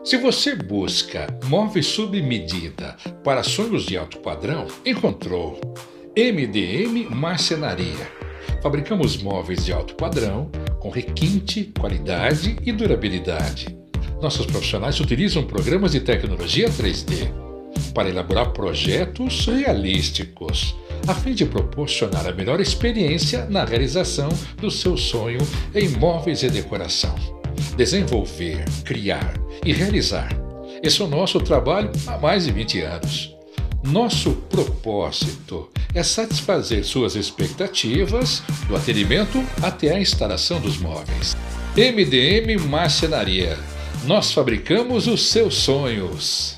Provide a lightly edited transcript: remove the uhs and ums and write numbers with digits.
Se você busca móveis sob medida para sonhos de alto padrão, encontrou. MDM Marcenaria. Fabricamos móveis de alto padrão com requinte, qualidade e durabilidade. Nossos profissionais utilizam programas de tecnologia 3D para elaborar projetos realísticos, a fim de proporcionar a melhor experiência na realização do seu sonho em móveis e decoração. Desenvolver, criar e realizar. Esse é o nosso trabalho há mais de 20 anos. Nosso propósito é satisfazer suas expectativas do atendimento até a instalação dos móveis. MDM Marcenaria. Nós fabricamos os seus sonhos.